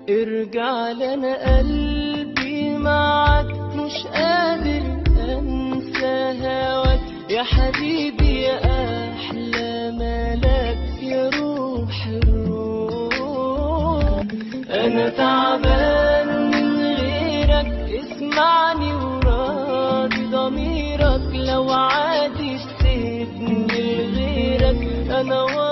ارجع لنا قلبي معاك، مش قادر انسى هواك يا حبيبي يا احلى ملاك يا روح الروح. انا تعبان من غيرك، اسمعني وراضي ضميرك، لو عادي تسيبني لغيرك انا